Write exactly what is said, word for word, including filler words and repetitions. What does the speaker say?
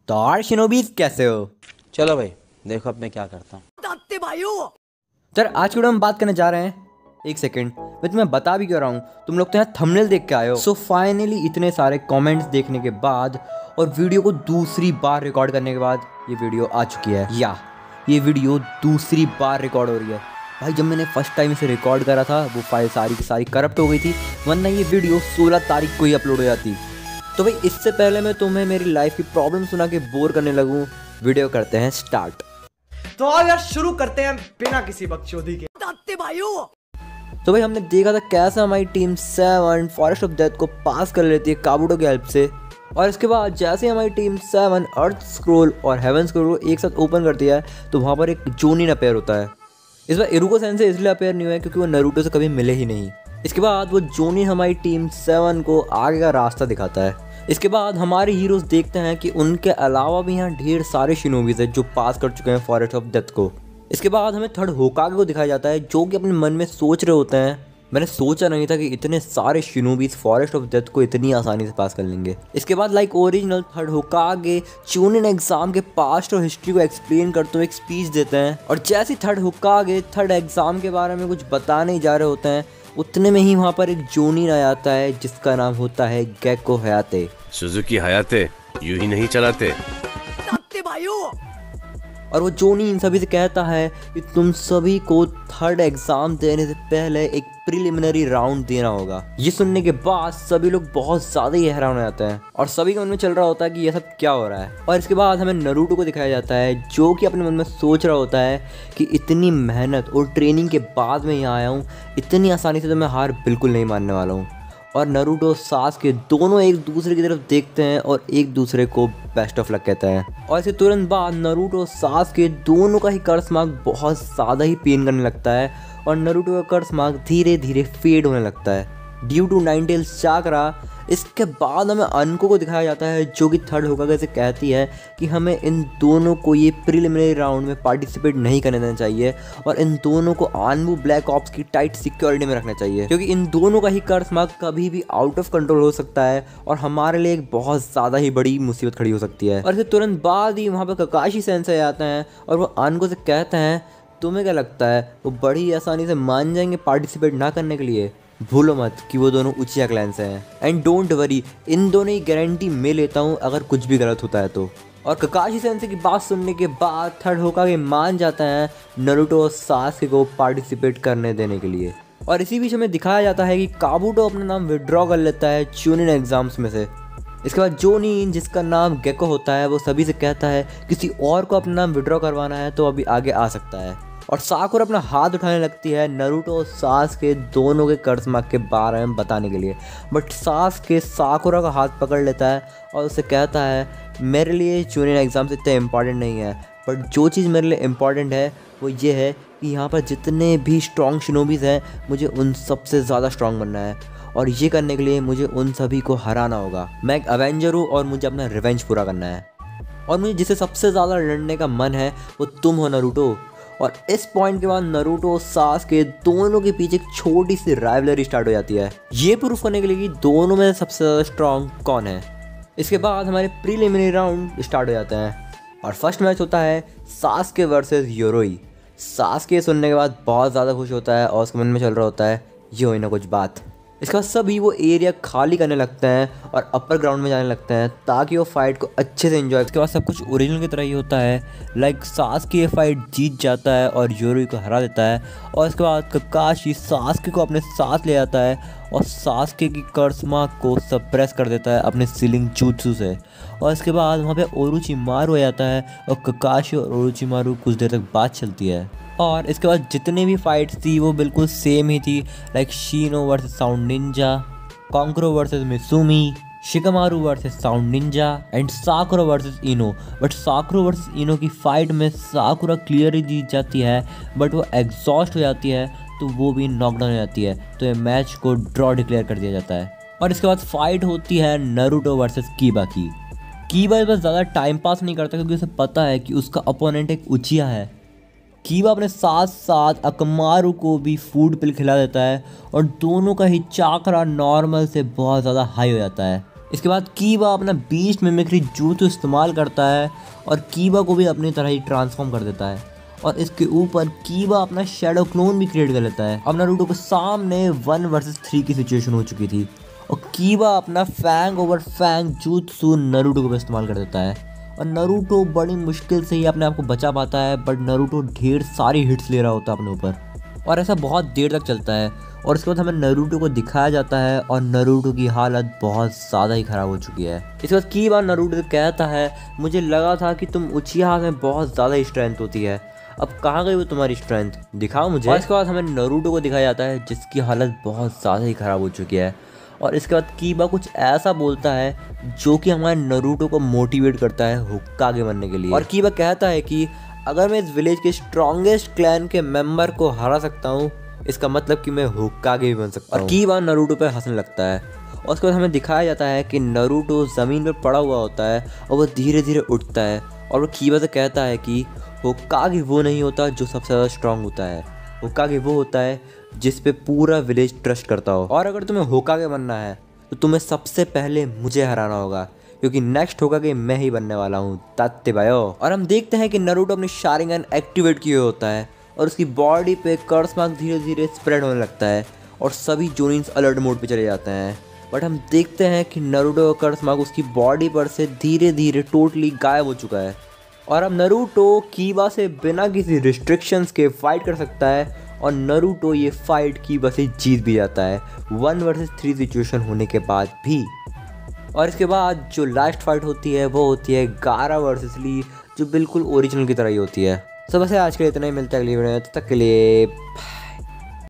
तो यार शिनोबीज कैसे हो? चलो भाई देखो अब मैं क्या करता हूँ। सर आज की वीडियो में बात करने जा रहे हैं। एक सेकंड, मैं तुम्हें बता भी क्यों रहा हूँ, तुम लोग तो यहाँ थंबनेल देख के आए हो। सो फाइनली इतने सारे कमेंट्स देखने के बाद और वीडियो को दूसरी बार रिकॉर्ड करने के बाद ये वीडियो आ चुकी है, या ये वीडियो दूसरी बार रिकॉर्ड हो रही है। भाई जब मैंने फर्स्ट टाइम इसे रिकॉर्ड करा था वो फाइल सारी की सारी करप्ट हो गई थी, वरना ये वीडियो सोलह तारीख को ही अपलोड हो जाती। तो भाई इससे पहले मैं तुम्हें मेरी लाइफ की प्रॉब्लम सुना के बोर करने लगूँ, वीडियो करते हैं स्टार्ट। तो आज यार शुरू करते हैं बिना किसी बकचोदी के। तो भाई हमने देखा था कैसे हमारी team seven Forest of Death को पास कर लेती है काबूटो की हेल्प से, और इसके बाद जैसे हमारी टीम सेवन अर्थ स्क्रोल और हेवन स्क्रोल को एक साथ ओपन करती है तो वहाँ पर एक जोनिन अपेयर होता है। इस बार इरुको सेंसे इसलिए अपेयर नहीं हुआ है क्योंकि वो नारुतो से कभी मिले ही नहीं। इसके बाद वो जोनिन हमारी टीम सेवन को आगे का रास्ता दिखाता है। इसके बाद हमारे हीरोज देखते हैं कि उनके अलावा भी यहाँ ढेर सारे शिनोबीज हैं जो पास कर चुके हैं फॉरेस्ट ऑफ डेथ को। इसके बाद हमें थर्ड होकागे को दिखाया जाता है जो कि अपने मन में सोच रहे होते हैं, मैंने सोचा नहीं था कि इतने सारे शिनोबीज फॉरेस्ट ऑफ डेथ को इतनी आसानी से पास कर लेंगे। इसके बाद like original third Hokage Chunin exam के पास्ट और हिस्ट्री को एक्सप्लेन करते हुए एक स्पीच देते हैं, और जैसे थर्ड होकागे थर्ड एग्जाम के बारे में कुछ बताने ही जा रहे होते हैं उतने में ही वहाँ पर एक जोनिन आ जाता है जिसका नाम होता है गेको हयाते। सुजुकी हयाते यूं ही नहीं चलाते। और वो जोनी इन सभी से कहता है कि तुम सभी को थर्ड एग्जाम देने से पहले एक प्रिलिमिनरी राउंड देना होगा। ये सुनने के बाद सभी लोग बहुत ज़्यादा ही हैरान हो जाते हैं और सभी के मन में चल रहा होता है कि ये सब क्या हो रहा है। और इसके बाद हमें नारुतो को दिखाया जाता है जो कि अपने मन में सोच रहा होता है कि इतनी मेहनत और ट्रेनिंग के बाद मैं यहाँ आया हूँ, इतनी आसानी से तो मैं हार बिल्कुल नहीं मानने वाला हूँ। और नारुतो सासुके दोनों एक दूसरे की तरफ देखते हैं और एक दूसरे को बेस्ट ऑफ लक कहते हैं। और इसके तुरंत बाद नारुतो सासुके दोनों का ही कर्स मार्क बहुत ज़्यादा ही पेन करने लगता है और नारुतो का कर्स मार्क धीरे धीरे फेड होने लगता है due to nine tails chakra. इसके बाद हमें अनको को दिखाया जाता है जो कि थर्ड होकागे से कहती है कि हमें इन दोनों को ये प्रिलिमिनरी राउंड में पार्टिसिपेट नहीं करने देना चाहिए और इन दोनों को आनबू ब्लैक ऑप्स की टाइट सिक्योरिटी में रखना चाहिए, क्योंकि इन दोनों का ही कर्स मार्क कभी भी आउट ऑफ कंट्रोल हो सकता है और हमारे लिए एक बहुत ज़्यादा ही बड़ी मुसीबत खड़ी हो सकती है। और इसके तुरंत बाद ही वहाँ पर ककाशी सेंसेई आते हैं और वो अनको से कहते हैं तुम्हें क्या लगता है वो बड़ी आसानी से मान जाएंगे पार्टिसिपेट ना करने के लिए? भूलो मत कि वो दोनों उचिया क्लैन से हैं, एंड डोंट वरी इन दोनों की गारंटी मैं लेता हूँ अगर कुछ भी गलत होता है तो। और ककाशी सेंसेई की बात सुनने के बाद थर्ड होकागे मान जाता है नारुतो और सासुके को पार्टिसिपेट करने देने के लिए। और इसी बीच हमें दिखाया जाता है कि काबूटो अपना नाम विड्रॉ कर लेता है चूनिन एग्जाम्स में से। इसके बाद जोनिन जिसका नाम गेको होता है वो सभी से कहता है किसी और को अपना नाम विड्रॉ करवाना है तो अभी आगे आ सकता है। और साकुरा अपना हाथ उठाने लगती है नारुतो और सासुके दोनों के कर्स मार्क के बारे में बताने के लिए, बट सासुके साकुरा का हाथ पकड़ लेता है और उसे कहता है मेरे लिए चूनिन एग्जाम से इतना इम्पॉर्टेंट नहीं है, बट जो चीज़ मेरे लिए इम्पॉर्टेंट है वो ये है कि यहाँ पर जितने भी स्ट्रॉन्ग शिनोबीज हैं मुझे उन सबसे ज़्यादा स्ट्रॉन्ग बनना है और ये करने के लिए मुझे उन सभी को हराना होगा। मैं एक अवेंजर हूँ और मुझे अपना रिवेंज पूरा करना है, और मुझे जिसे सबसे ज़्यादा लड़ने का मन है वो तुम हो नारुतो। और इस पॉइंट के बाद नारुतो और सासुके दोनों के पीछे एक छोटी सी राइवलरी स्टार्ट हो जाती है, ये प्रूफ करने के लिए कि दोनों में सबसे ज़्यादा स्ट्रॉन्ग कौन है। इसके बाद हमारे प्रीलिमिनरी राउंड स्टार्ट हो जाते हैं और फर्स्ट मैच होता है सासुके वर्सेस योरोई। सासुके सुनने के बाद बहुत ज़्यादा खुश होता है और उसके मन में चल रहा होता है ये हुई ना कुछ बात। इसके बाद सभी वो एरिया खाली करने लगते हैं और अपर ग्राउंड में जाने लगते हैं ताकि वो फाइट को अच्छे से एंजॉय। इसके बाद सब कुछ ओरिजिनल की तरह ही होता है, लाइक सासुके ये फाइट जीत जाता है और योरुई को हरा देता है। और इसके बाद ककाशी सासुके को अपने साथ ले आता है और सासुके की कर्स मार्क को सप्रेस कर देता है अपने सीलिंग जूत्सु से। और इसके बाद वहाँ पे ओरोचिमारू आ जाता है और ककाशी और ओरोचिमारू कुछ देर तक बात चलती है। और इसके बाद जितने भी फाइट्स थी वो बिल्कुल सेम ही थी, like Shino versus sound ninja, Kankuro versus Misumi, Shikamaru versus sound ninja and Sakura versus Ino. But Sakura versus Ino की फाइट में साकुरा क्लियरली जीत जाती है, बट वो एग्जॉस्ट हो जाती है तो वो भी नॉकडाउन हो जाती है, तो ये मैच को ड्रॉ डिक्लेयर कर दिया जाता है। और इसके बाद फाइट होती है नारुतो वर्सेस कीबा की। कीबा बस ज़्यादा टाइम पास नहीं करता क्योंकि उसे पता है कि उसका अपोनेंट एक उचिया है। कीबा अपने साथ साथ अकमारू को भी फूड पिल खिला देता है और दोनों का ही चाकरा नॉर्मल से बहुत ज़्यादा हाई हो जाता है। इसके बाद कीबा अपना बीस्ट मिमिक्री जूतो इस्तेमाल करता है और कीबा को भी अपनी तरह ही ट्रांसफॉर्म कर देता है। और इसके ऊपर कीबा अपना शैडो क्लोन भी क्रिएट कर लेता है। अब नारुतो के सामने वन वर्सेस थ्री की सिचुएशन हो चुकी थी और कीबा अपना fang over fang jutsu Naruto को इस्तेमाल कर देता है और नारुतो बड़ी मुश्किल से ही अपने आप को बचा पाता है, बट नारुतो ढेर सारी हिट्स ले रहा होता है अपने ऊपर और ऐसा बहुत देर तक चलता है। और उसके बाद हमें नारुतो को दिखाया जाता है और नारुतो की हालत बहुत ज़्यादा ही ख़राब हो चुकी है। इसके बाद कीबा नारुतो से कहता है, मुझे लगा था कि तुम उचिहा में बहुत ज़्यादा स्ट्रेंथ होती है, अब कहाँ गई वो तुम्हारी स्ट्रेंथ, दिखाओ मुझे। और इसके बाद हमें नारुतो को दिखाया जाता है जिसकी हालत बहुत ज़्यादा ही ख़राब हो चुकी है। और इसके बाद कीबा कुछ ऐसा बोलता है जो कि हमारे नारुतो को मोटिवेट करता है होकागे बनने के लिए। और कीबा कहता है कि अगर मैं इस विलेज के स्ट्रॉन्गेस्ट क्लैन के मेंबर को हरा सकता हूँ, इसका मतलब कि मैं होकागे भी बन सकता हूँ। और कीबा नारुतो पे हंसने लगता है और उसके बाद हमें दिखाया जाता है कि नारुतो ज़मीन पर पड़ा हुआ होता है और वो धीरे धीरे उठता है और वो कीबा से कहता है कि होकागे वो नहीं होता जो सबसे ज़्यादा स्ट्रांग होता है, होकागे वो होता है जिस पे पूरा विलेज ट्रस्ट करता हो। और अगर तुम्हें होकागे बनना है तो तुम्हें सबसे पहले मुझे हराना होगा, क्योंकि नेक्स्ट होकागे मैं ही बनने वाला हूँ, तात्ते बायो। और हम देखते हैं कि नारुतो अपनी शारिंगन एक्टिवेट किए होता है और उसकी बॉडी पे कर्स मार्क धीरे धीरे स्प्रेड होने लगता है और सभी जोनिन्स अलर्ट मोड पे चले जाते हैं। बट हम देखते हैं कि नारुतो का कर्स मार्क उसकी बॉडी पर से धीरे धीरे टोटली गायब हो चुका है और अब नारुतो कीबा से बिना किसी रिस्ट्रिक्शंस के फाइट कर सकता है और नारुतो ये फाइट कीबा से जीत भी जाता है वन वर्सेस थ्री सिचुएशन होने के बाद भी। और इसके बाद जो लास्ट फाइट होती है वो होती है गारा वर्सेस ली, जो बिल्कुल ओरिजिनल की तरह ही होती है। सब ऐसे आज के लिए इतना ही, मिलता है अगली वीडियो में, तब तक के लिए।